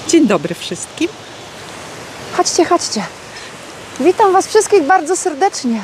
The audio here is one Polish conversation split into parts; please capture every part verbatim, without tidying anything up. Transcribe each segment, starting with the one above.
Dzień dobry wszystkim. Chodźcie, chodźcie. Witam Was wszystkich bardzo serdecznie.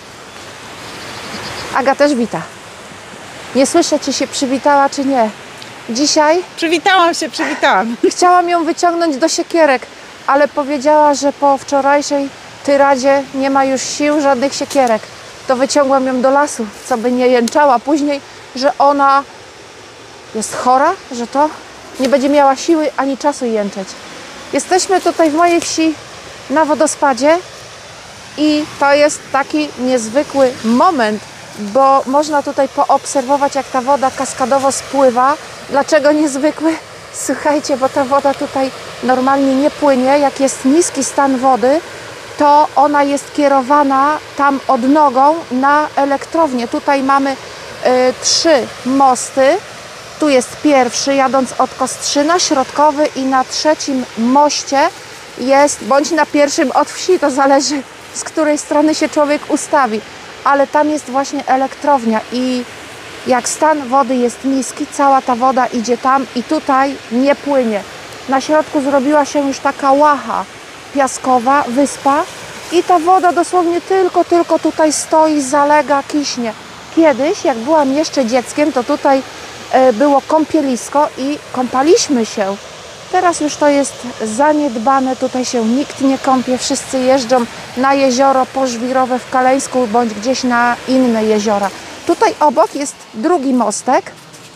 Aga też wita. Nie słyszę, czy się przywitała, czy nie. Dzisiaj Przywitałam się, przywitałam. chciałam ją wyciągnąć do siekierek, ale powiedziała, że po wczorajszej tyradzie nie ma już sił, żadnych siekierek. To wyciągłam ją do lasu, co by nie jęczała później, że ona jest chora, że to nie będzie miała siły ani czasu jęczeć. Jesteśmy tutaj w mojej wsi na wodospadzie i to jest taki niezwykły moment, bo można tutaj poobserwować, jak ta woda kaskadowo spływa. Dlaczego niezwykły? Słuchajcie, bo ta woda tutaj normalnie nie płynie. Jak jest niski stan wody, to ona jest kierowana tam odnogą na elektrownię. Tutaj mamy y, trzy mosty. Tu jest pierwszy, jadąc od Kostrzyna, środkowy i na trzecim moście jest, bądź na pierwszym od wsi, to zależy, z której strony się człowiek ustawi. Ale tam jest właśnie elektrownia i jak stan wody jest niski, cała ta woda idzie tam i tutaj nie płynie. Na środku zrobiła się już taka łacha piaskowa, wyspa i ta woda dosłownie tylko, tylko tutaj stoi, zalega, kiśnie. Kiedyś, jak byłam jeszcze dzieckiem, to tutaj było kąpielisko i kąpaliśmy się. Teraz już to jest zaniedbane, tutaj się nikt nie kąpie, wszyscy jeżdżą na jezioro pożwirowe w Kaleńsku bądź gdzieś na inne jeziora. Tutaj obok jest drugi mostek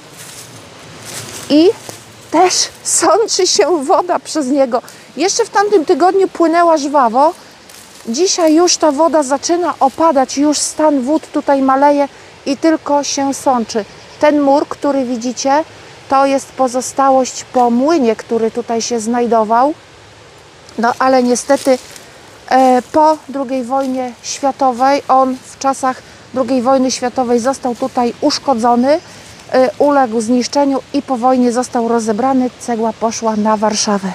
i też sączy się woda przez niego. Jeszcze w tamtym tygodniu płynęła żwawo, dzisiaj już ta woda zaczyna opadać, już stan wód tutaj maleje i tylko się sączy. Ten mur, który widzicie, to jest pozostałość po młynie, który tutaj się znajdował. No ale niestety e, po drugiej wojnie światowej, on w czasach drugiej wojny światowej został tutaj uszkodzony, e, uległ zniszczeniu i po wojnie został rozebrany. Cegła poszła na Warszawę.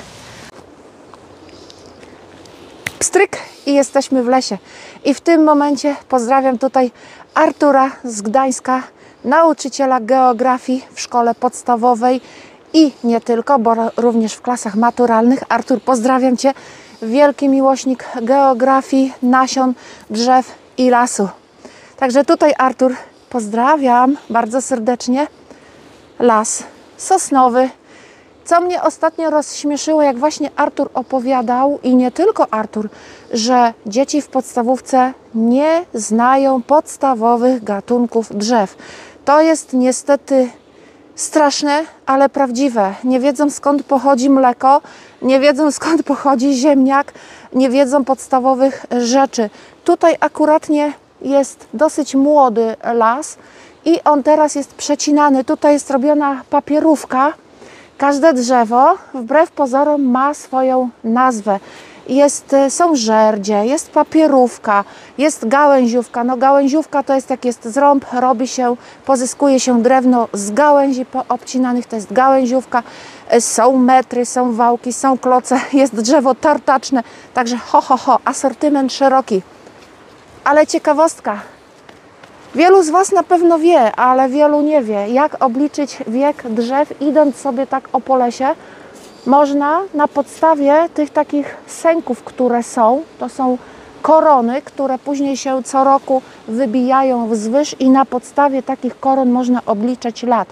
Pstryk i jesteśmy w lesie. I w tym momencie pozdrawiam tutaj Artura z Gdańska, nauczyciela geografii w szkole podstawowej i nie tylko, bo również w klasach maturalnych. Artur, pozdrawiam Cię, wielki miłośnik geografii, nasion, drzew i lasu. Także tutaj, Artur, pozdrawiam bardzo serdecznie. Las sosnowy. Co mnie ostatnio rozśmieszyło, jak właśnie Artur opowiadał, i nie tylko Artur, że dzieci w podstawówce nie znają podstawowych gatunków drzew. To jest niestety straszne, ale prawdziwe. Nie wiedzą, skąd pochodzi mleko, nie wiedzą, skąd pochodzi ziemniak, nie wiedzą podstawowych rzeczy. Tutaj akuratnie jest dosyć młody las i on teraz jest przecinany. Tutaj jest robiona papierówka. Każde drzewo, wbrew pozorom, ma swoją nazwę. Jest, są żerdzie, jest papierówka, jest gałęziówka. No gałęziówka to jest, jak jest zrąb, robi się, pozyskuje się drewno z gałęzi poobcinanych, to jest gałęziówka. Są metry, są wałki, są kloce, jest drzewo tartaczne. Także ho, ho, ho, asortyment szeroki. Ale ciekawostka. Wielu z Was na pewno wie, ale wielu nie wie, jak obliczyć wiek drzew, idąc sobie tak o po lesie. Można na podstawie tych takich sęków, które są, to są korony, które później się co roku wybijają wzwyż i na podstawie takich koron można obliczać lat.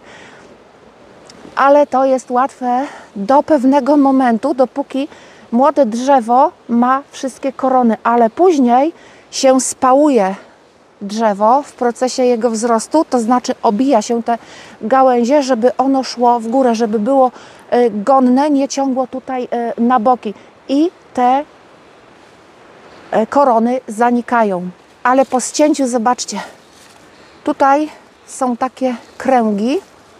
Ale to jest łatwe do pewnego momentu, dopóki młode drzewo ma wszystkie korony, ale później się spałuje drzewo w procesie jego wzrostu, to znaczy obija się te gałęzie, żeby ono szło w górę, żeby było gonne, nie ciągło tutaj na boki i te korony zanikają. Ale po ścięciu, zobaczcie, tutaj są takie kręgi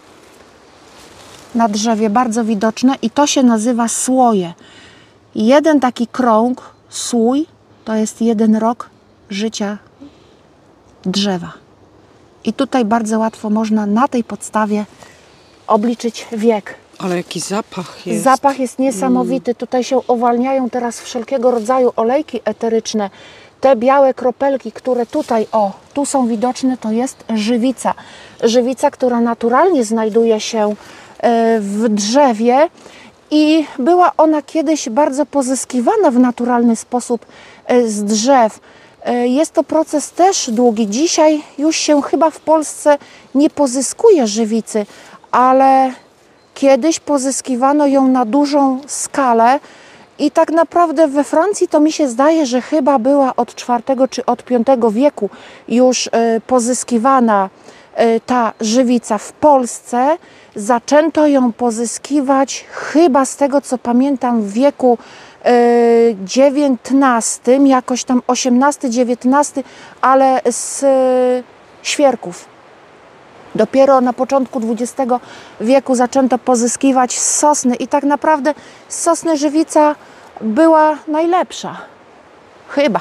na drzewie, bardzo widoczne i to się nazywa słoje. Jeden taki krąg, słój, to jest jeden rok życia drzewa. I tutaj bardzo łatwo można na tej podstawie obliczyć wiek. Ale jaki zapach jest. Zapach jest niesamowity. Tutaj się uwalniają teraz wszelkiego rodzaju olejki eteryczne. Te białe kropelki, które tutaj, o, tu są widoczne, to jest żywica. Żywica, która naturalnie znajduje się w drzewie i była ona kiedyś bardzo pozyskiwana w naturalny sposób z drzew. Jest to proces też długi. Dzisiaj już się chyba w Polsce nie pozyskuje żywicy, ale kiedyś pozyskiwano ją na dużą skalę i tak naprawdę we Francji to mi się zdaje, że chyba była od czwartego czy od piątego wieku już pozyskiwana ta żywica. W Polsce zaczęto ją pozyskiwać chyba z tego co pamiętam w wieku dziewiętnastym, jakoś tam osiemnasty dziewiętnasty, ale z świerków. Dopiero na początku dwudziestego wieku zaczęto pozyskiwać z sosny i tak naprawdę z sosny żywica była najlepsza. Chyba.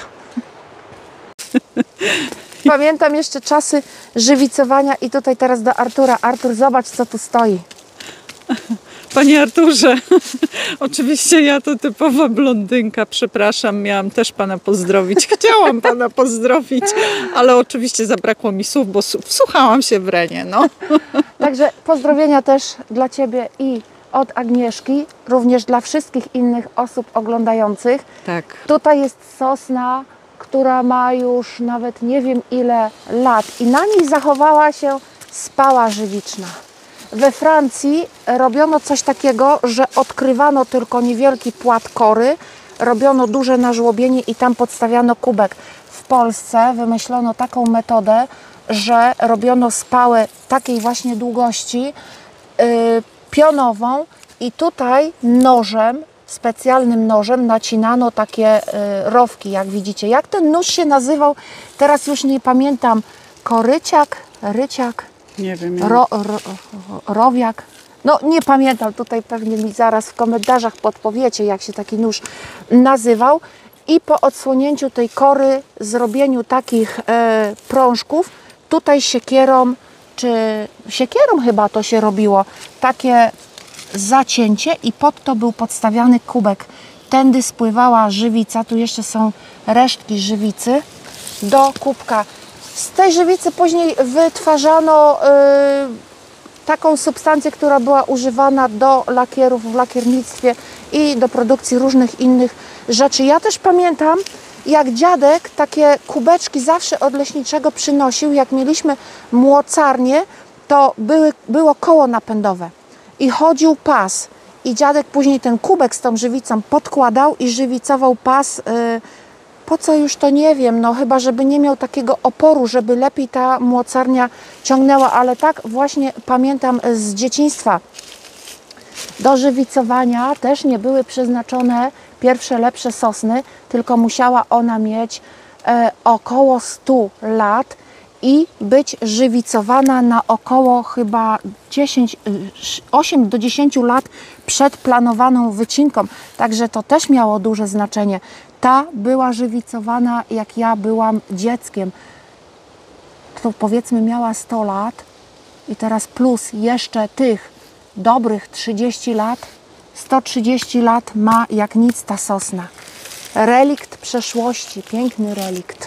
Pamiętam jeszcze czasy żywicowania i tutaj teraz do Artura. Artur, zobacz co tu stoi. Panie Arturze, oczywiście ja to typowa blondynka, przepraszam, miałam też Pana pozdrowić, chciałam Pana pozdrowić, ale oczywiście zabrakło mi słów, bo wsłuchałam się w Renię, no. Także pozdrowienia też dla Ciebie i od Agnieszki, również dla wszystkich innych osób oglądających. Tak. Tutaj jest sosna, która ma już nawet nie wiem ile lat i na niej zachowała się spała żywiczna. We Francji robiono coś takiego, że odkrywano tylko niewielki płat kory, robiono duże nażłobienie i tam podstawiano kubek. W Polsce wymyślono taką metodę, że robiono spałę takiej właśnie długości, yy, pionową i tutaj nożem, specjalnym nożem nacinano takie yy, rowki, jak widzicie. Jak ten nóż się nazywał, teraz już nie pamiętam, koryciak, ryciak, Nie wiem. Ja. Ro, ro, rowiak. No nie pamiętam, tutaj pewnie mi zaraz w komentarzach podpowiecie, jak się taki nóż nazywał. I po odsłonięciu tej kory, zrobieniu takich e, prążków, tutaj siekierą, czy siekierą chyba to się robiło, takie zacięcie i pod to był podstawiany kubek. Tędy spływała żywica, tu jeszcze są resztki żywicy do kubka. Z tej żywicy później wytwarzano y, taką substancję, która była używana do lakierów w lakiernictwie i do produkcji różnych innych rzeczy. Ja też pamiętam, jak dziadek takie kubeczki zawsze od leśniczego przynosił. Jak mieliśmy młocarnię, to były, było koło napędowe i chodził pas. I dziadek później ten kubek z tą żywicą podkładał i żywicował pas. Y, Po co już to nie wiem, no chyba żeby nie miał takiego oporu, żeby lepiej ta młocarnia ciągnęła, ale tak właśnie pamiętam z dzieciństwa. Do żywicowania też nie były przeznaczone pierwsze lepsze sosny, tylko musiała ona mieć e, około stu lat i być żywicowana na około chyba dziesięć, osiem do dziesięciu lat przed planowaną wycinką. Także to też miało duże znaczenie. Ta była żywicowana, jak ja byłam dzieckiem. To powiedzmy miała sto lat i teraz plus jeszcze tych dobrych trzydzieści lat, sto trzydzieści lat ma jak nic ta sosna. Relikt przeszłości, piękny relikt.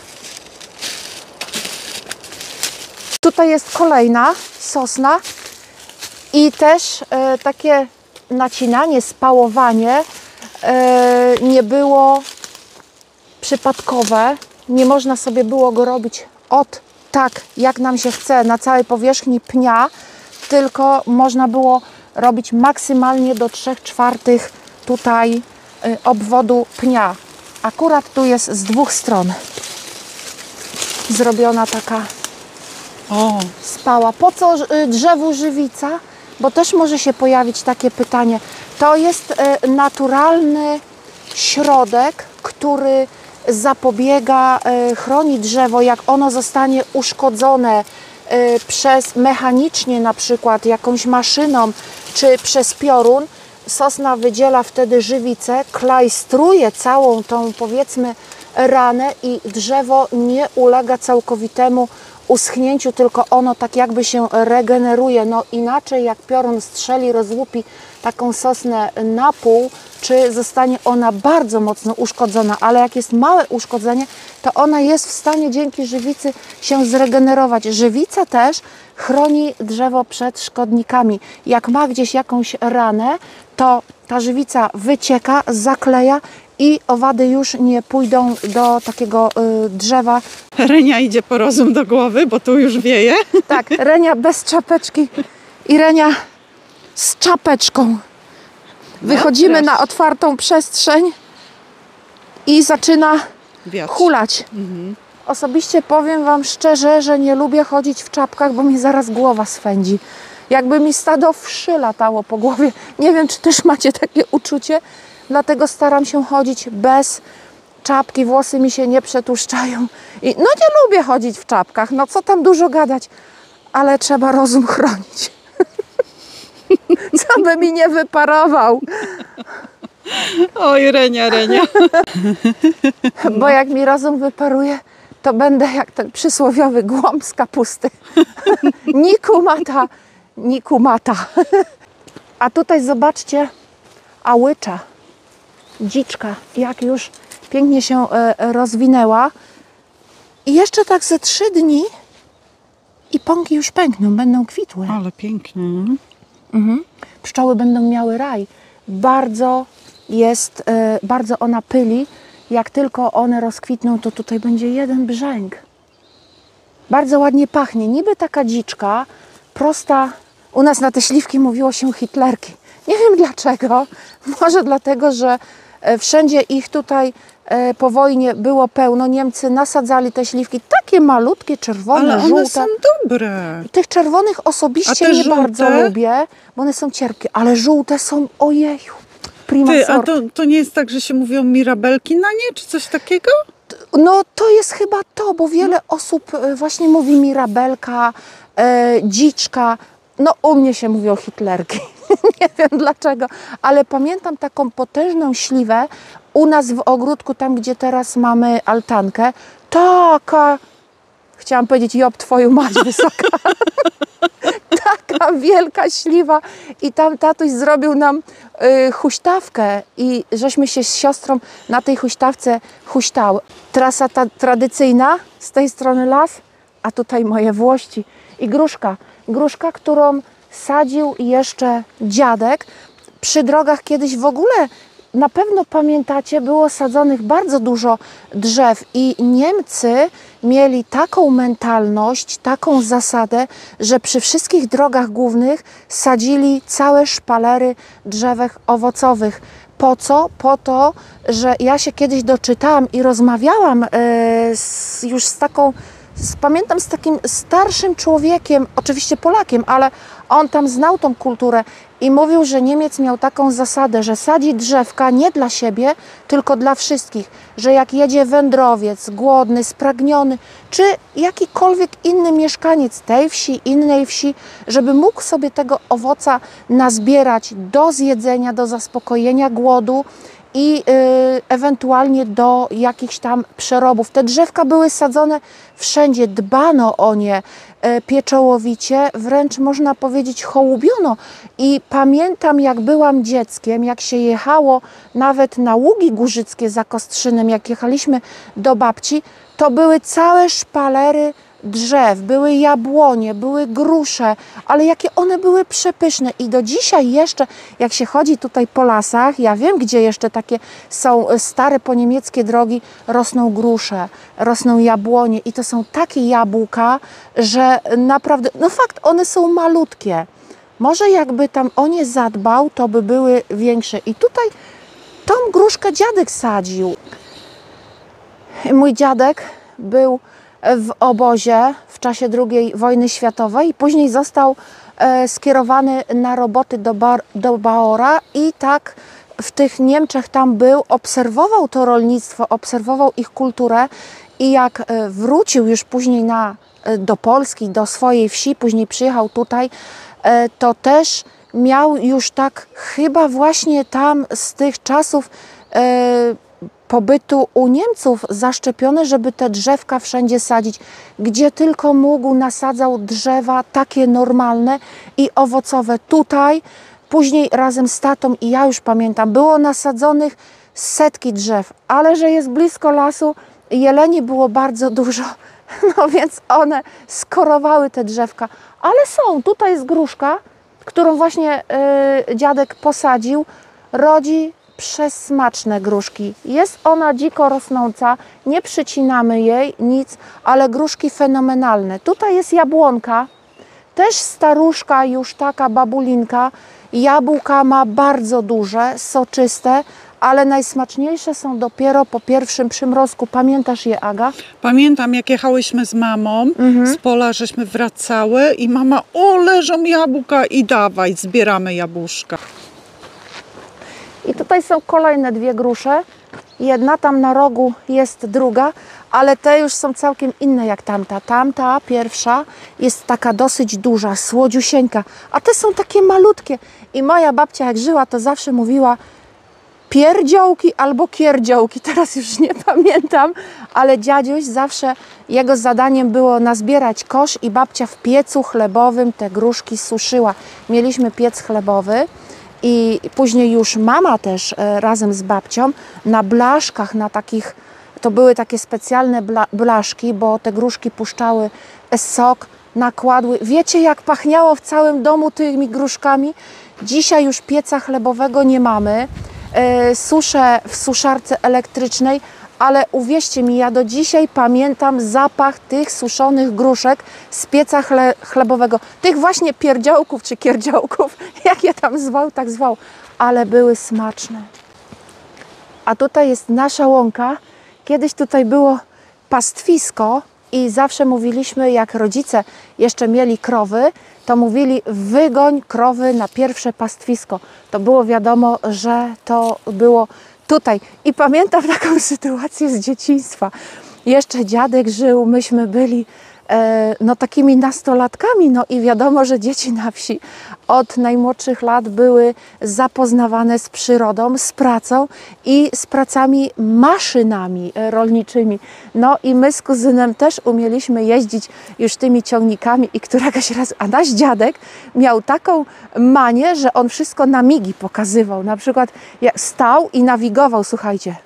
Tutaj jest kolejna sosna i też e, takie nacinanie, spałowanie e, nie było przypadkowe. Nie można sobie było go robić od tak, jak nam się chce, na całej powierzchni pnia, tylko można było robić maksymalnie do trzech czwartych tutaj y, obwodu pnia. Akurat tu jest z dwóch stron zrobiona taka O. spała. Po co y, drzewu żywica? Bo też może się pojawić takie pytanie. To jest y, naturalny środek, który zapobiega, y, chroni drzewo, jak ono zostanie uszkodzone y, przez mechanicznie na przykład jakąś maszyną czy przez piorun. Sosna wydziela wtedy żywicę, klajstruje całą tą powiedzmy ranę i drzewo nie ulega całkowitemu uschnięciu, tylko ono tak jakby się regeneruje. No inaczej jak piorun strzeli, rozłupi taką sosnę na pół, czy zostanie ona bardzo mocno uszkodzona, ale jak jest małe uszkodzenie, to ona jest w stanie dzięki żywicy się zregenerować. Żywica też chroni drzewo przed szkodnikami. Jak ma gdzieś jakąś ranę, to ta żywica wycieka, zakleja i owady już nie pójdą do takiego y, drzewa. Renia idzie po rozum do głowy, bo tu już wieje. Tak, Renia bez czapeczki i Renia z czapeczką. Wychodzimy na otwartą przestrzeń i zaczyna Wiatr. hulać. Mhm. Osobiście powiem Wam szczerze, że nie lubię chodzić w czapkach, bo mi zaraz głowa swędzi. Jakby mi stado wszy latało po głowie. Nie wiem, czy też macie takie uczucie, dlatego staram się chodzić bez czapki. Włosy mi się nie przetłuszczają. I no nie lubię chodzić w czapkach, no co tam dużo gadać, ale trzeba rozum chronić. Co by mi nie wyparował. Oj, Renia, Renia. Bo jak mi rozum wyparuje, to będę jak ten przysłowiowy głąb z kapusty. Ni kumata, ni kumata. A tutaj zobaczcie, łycza, dziczka, jak już pięknie się rozwinęła. I jeszcze tak ze trzy dni i pąki już pękną, będą kwitły. Ale pięknie. Mhm. Pszczoły będą miały raj. Bardzo jest, e, bardzo ona pyli. Jak tylko one rozkwitną, to tutaj będzie jeden brzęk. Bardzo ładnie pachnie. Niby taka dziczka, prosta. U nas na te śliwki mówiło się hitlerki. Nie wiem dlaczego. Może dlatego, że e, wszędzie ich tutaj e, po wojnie było pełno. Niemcy nasadzali te śliwki. Takie malutkie, czerwone, Ale one żółte. są dobre. Tych czerwonych osobiście A te nie żółte? bardzo lubię, bo one są cierpkie, ale żółte są, ojeju, prima Ty, a sort. to, to nie jest tak, że się mówią mirabelki na nie, czy coś takiego? No to jest chyba to, bo wiele osób e, właśnie mówi mirabelka, e, dziczka. No u mnie się mówią hitlerki, nie wiem dlaczego, ale pamiętam taką potężną śliwę u nas w ogródku, tam gdzie teraz mamy altankę, taka, chciałam powiedzieć job twoją mać wysoka, taka wielka śliwa i tam tatuś zrobił nam y, huśtawkę i żeśmy się z siostrą na tej huśtawce huśtały. Trasa ta tradycyjna, z tej strony las, a tutaj moje włości i gruszka. Gruszka, którą sadził jeszcze dziadek. Przy drogach kiedyś w ogóle, na pewno pamiętacie, było sadzonych bardzo dużo drzew i Niemcy mieli taką mentalność, taką zasadę, że przy wszystkich drogach głównych sadzili całe szpalery drzewek owocowych. Po co? Po to, że ja się kiedyś doczytałam i rozmawiałam yy, z, już z taką, z, pamiętam z takim starszym człowiekiem, oczywiście Polakiem, ale on tam znał tą kulturę i mówił, że Niemiec miał taką zasadę, że sadzi drzewka nie dla siebie, tylko dla wszystkich. Że jak jedzie wędrowiec, głodny, spragniony, czy jakikolwiek inny mieszkaniec tej wsi, innej wsi, żeby mógł sobie tego owoca nazbierać do zjedzenia, do zaspokojenia głodu i yy, ewentualnie do jakichś tam przerobów. Te drzewka były sadzone wszędzie, dbano o nie yy, pieczołowicie, wręcz można powiedzieć hołubiono. I pamiętam, jak byłam dzieckiem, jak się jechało nawet na Ługi Górzyckie za Kostrzynem, jak jechaliśmy do babci, to były całe szpalery drzew, były jabłonie, były grusze, ale jakie one były przepyszne i do dzisiaj jeszcze, jak się chodzi tutaj po lasach, ja wiem, gdzie jeszcze takie są stare poniemieckie drogi, rosną grusze, rosną jabłonie i to są takie jabłka, że naprawdę, no fakt, one są malutkie. Może jakby tam o nie zadbał, to by były większe. I tutaj tą gruszkę dziadek sadził. Mój dziadek był w obozie w czasie drugiej wojny światowej i później został e, skierowany na roboty do, Bar, do Bauera i tak w tych Niemczech tam był, obserwował to rolnictwo, obserwował ich kulturę i jak e, wrócił już później na, e, do Polski, do swojej wsi, później przyjechał tutaj, e, to też miał już tak chyba właśnie tam z tych czasów e, pobytu u Niemców zaszczepione, żeby te drzewka wszędzie sadzić. Gdzie tylko mógł, nasadzał drzewa takie normalne i owocowe. Tutaj Później razem z tatą i ja już pamiętam, było nasadzonych setki drzew, ale że jest blisko lasu, jeleni było bardzo dużo, no więc one skorowały te drzewka. Ale są, tutaj jest gruszka, którą właśnie yy, dziadek posadził, rodzi przesmaczne gruszki. Jest ona dziko rosnąca, nie przycinamy jej, nic, ale gruszki fenomenalne. Tutaj jest jabłonka, też staruszka, już taka babulinka. Jabłka ma bardzo duże, soczyste, ale najsmaczniejsze są dopiero po pierwszym przymrozku. Pamiętasz je, Aga? Pamiętam, jak jechałyśmy z mamą, Mhm. z pola żeśmy wracały i mama, o, leżą jabłka i dawaj, zbieramy jabłuszka. I tutaj są kolejne dwie grusze. Jedna tam na rogu jest druga, ale te już są całkiem inne jak tamta. Tamta pierwsza jest taka dosyć duża, słodziusieńka, a te są takie malutkie. I moja babcia jak żyła, to zawsze mówiła pierdziołki albo kierdziołki, teraz już nie pamiętam, ale dziadziuś zawsze, jego zadaniem było nazbierać kosz i babcia w piecu chlebowym te gruszki suszyła. Mieliśmy piec chlebowy. I później już mama też e, razem z babcią na blaszkach, na takich, to były takie specjalne bla, blaszki, bo te gruszki puszczały sok, nakładły. Wiecie, jak pachniało w całym domu tymi gruszkami? Dzisiaj już pieca chlebowego nie mamy. E, suszę w suszarce elektrycznej, ale uwierzcie mi, ja do dzisiaj pamiętam zapach tych suszonych gruszek z pieca chle, chlebowego. Tych właśnie pierdziołków czy kierdziołków, jak je tam zwał, tak zwał, ale były smaczne. A tutaj jest nasza łąka. Kiedyś tutaj było pastwisko i zawsze mówiliśmy, jak rodzice jeszcze mieli krowy, to mówili wygoń krowy na pierwsze pastwisko. To było wiadomo, że to było tutaj. I pamiętam taką sytuację z dzieciństwa. Jeszcze dziadek żył, myśmy byli e, no takimi nastolatkami, no i wiadomo, że dzieci na wsi od najmłodszych lat były zapoznawane z przyrodą, z pracą i z pracami maszynami rolniczymi. No i my z kuzynem też umieliśmy jeździć już tymi ciągnikami i któregoś razu, a nasz dziadek miał taką manię, że on wszystko na migi pokazywał. Na przykład jak stał i nawigował, słuchajcie.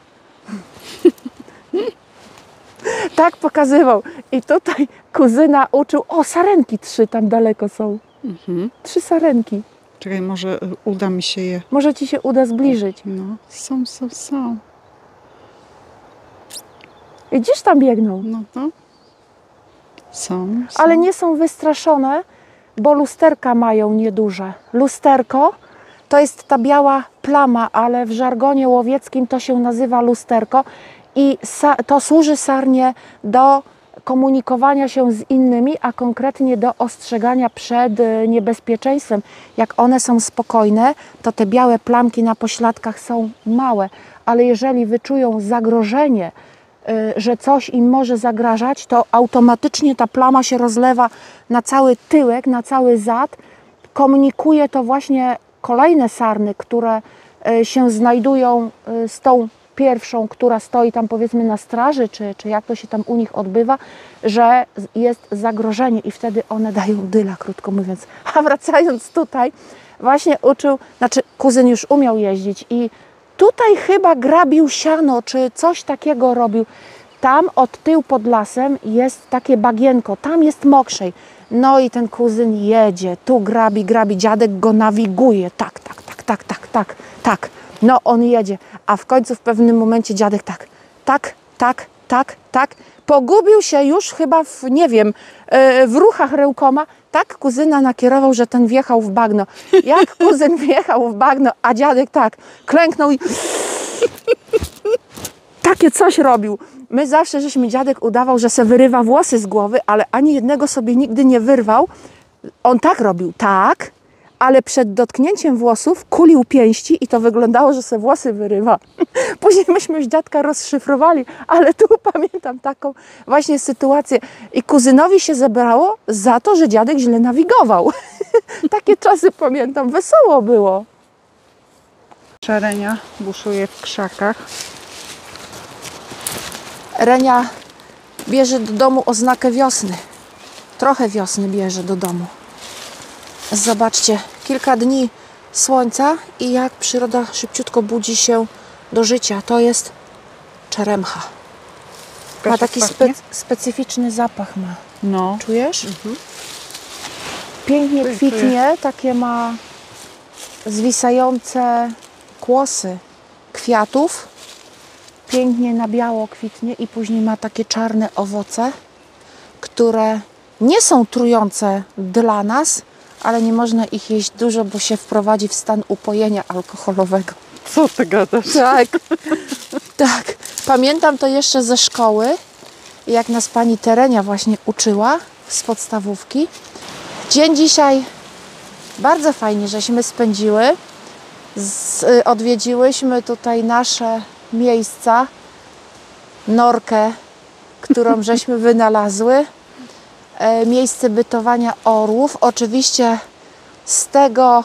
Tak pokazywał. I tutaj kuzyna uczył, o, sarenki trzy tam daleko są. Mhm. Trzy sarenki. Czekaj, może y, uda mi się je... Może ci się uda zbliżyć. No, są, są, są. I gdzieś tam biegną. No to... Są, są. Ale nie są wystraszone, bo lusterka mają nieduże. Lusterko to jest ta biała plama, ale w żargonie łowieckim to się nazywa lusterko i to służy sarnie do komunikowania się z innymi, a konkretnie do ostrzegania przed niebezpieczeństwem. Jak one są spokojne, to te białe plamki na pośladkach są małe, ale jeżeli wyczują zagrożenie, że coś im może zagrażać, to automatycznie ta plama się rozlewa na cały tyłek, na cały zad. Komunikuje to właśnie kolejne sarny, które się znajdują z tą pierwszą, która stoi tam powiedzmy na straży, czy, czy jak to się tam u nich odbywa, że jest zagrożenie i wtedy one dają dyla, krótko mówiąc. A wracając tutaj, właśnie uczył, znaczy kuzyn już umiał jeździć i tutaj chyba grabił siano, czy coś takiego robił. Tam od tyłu pod lasem jest takie bagienko, tam jest mokrzej. No i ten kuzyn jedzie, tu grabi, grabi, dziadek go nawiguje, tak, tak, tak, tak, tak, tak, tak. No on jedzie, a w końcu w pewnym momencie dziadek tak, tak, tak, tak, tak. Pogubił się już chyba w, nie wiem, w ruchach rękoma, tak kuzyna nakierował, że ten wjechał w bagno. Jak kuzyn wjechał w bagno, a dziadek tak, klęknął i takie coś robił. My zawsze, żeśmy dziadek udawał, że se wyrywa włosy z głowy, ale ani jednego sobie nigdy nie wyrwał. On tak robił, tak, ale przed dotknięciem włosów kulił pięści i to wyglądało, że se włosy wyrywa. Później myśmy już dziadka rozszyfrowali, ale tu pamiętam taką właśnie sytuację. I kuzynowi się zebrało za to, że dziadek źle nawigował. Takie czasy pamiętam, wesoło było. Renia buszuje w krzakach. Renia bierze do domu oznakę wiosny. Trochę wiosny bierze do domu. Zobaczcie, kilka dni słońca i jak przyroda szybciutko budzi się do życia. To jest czeremcha. Ma Kasia, taki pachnie? spe specyficzny zapach ma. No. Czujesz? Mhm. Pięknie Czuję, kwitnie, takie ma zwisające kłosy kwiatów. Pięknie na biało kwitnie i później ma takie czarne owoce, które nie są trujące dla nas, ale nie można ich jeść dużo, bo się wprowadzi w stan upojenia alkoholowego. Co ty gadasz? Tak, tak. Pamiętam to jeszcze ze szkoły, jak nas pani Terenia właśnie uczyła z podstawówki. Dzień dzisiaj bardzo fajnie, żeśmy spędziły. Z, odwiedziłyśmy tutaj nasze miejsca, norkę, którą żeśmy wynalazły. E, miejsce bytowania orłów. Oczywiście z tego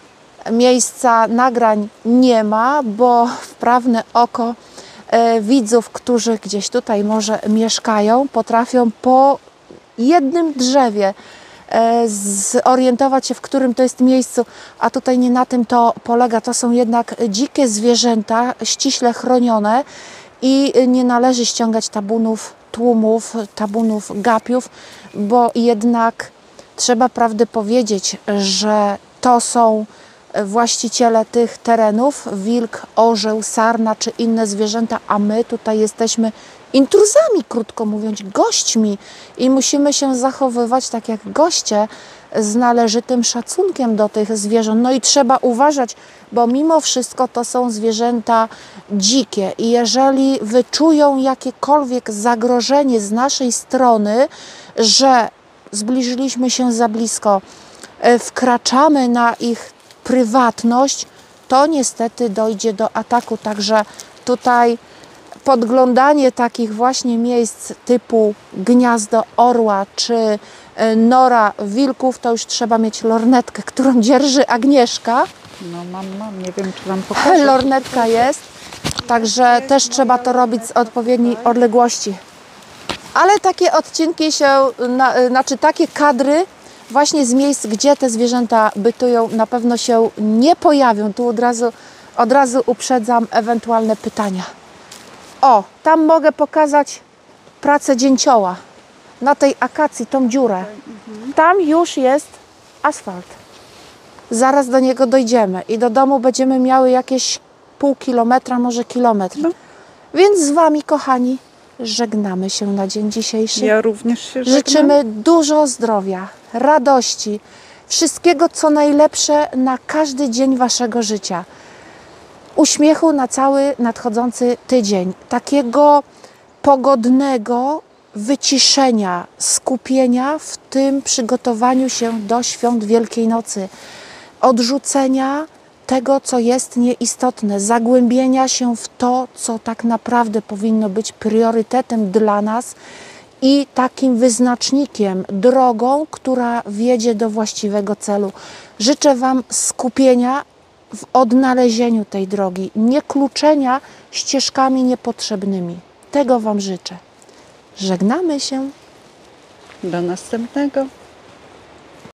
miejsca nagrań nie ma, bo wprawne oko e, widzów, którzy gdzieś tutaj może mieszkają, potrafią po jednym drzewie e, zorientować się, w którym to jest miejscu, a tutaj nie na tym to polega. To są jednak dzikie zwierzęta, ściśle chronione i nie należy ściągać tabunów, tłumów, tabunów gapiów, bo jednak trzeba prawdę powiedzieć, że to są właściciele tych terenów, wilk, orzeł, sarna czy inne zwierzęta, a my tutaj jesteśmy intruzami, krótko mówiąc, gośćmi i musimy się zachowywać tak jak goście z należytym szacunkiem do tych zwierząt. No i trzeba uważać, bo mimo wszystko to są zwierzęta dzikie i jeżeli wyczują jakiekolwiek zagrożenie z naszej strony, że zbliżyliśmy się za blisko, wkraczamy na ich prywatność, to niestety dojdzie do ataku. Także tutaj podglądanie takich właśnie miejsc typu gniazdo orła czy nora wilków, to już trzeba mieć lornetkę, którą dzierży Agnieszka. No mam, mam, nie wiem czy wam pokażę. Lornetka jest, także też trzeba to robić z odpowiedniej odległości. Ale takie odcinki się, na, znaczy takie kadry właśnie z miejsc, gdzie te zwierzęta bytują, na pewno się nie pojawią. Tu od razu, od razu uprzedzam ewentualne pytania. O, tam mogę pokazać pracę dzięcioła. Na tej akacji, tą dziurę. Tam już jest asfalt. Zaraz do niego dojdziemy i do domu będziemy miały jakieś pół kilometra, może kilometr. No. Więc z Wami, kochani, żegnamy się na dzień dzisiejszy. Ja również się żegnam. Życzymy dużo zdrowia, radości, wszystkiego co najlepsze na każdy dzień Waszego życia. Uśmiechu na cały nadchodzący tydzień. Takiego pogodnego wyciszenia, skupienia w tym przygotowaniu się do świąt Wielkiej Nocy. Odrzucenia tego, co jest nieistotne, zagłębienia się w to, co tak naprawdę powinno być priorytetem dla nas i takim wyznacznikiem, drogą, która wiedzie do właściwego celu. Życzę Wam skupienia w odnalezieniu tej drogi, nie kluczenia ścieżkami niepotrzebnymi. Tego Wam życzę. Żegnamy się. Do następnego.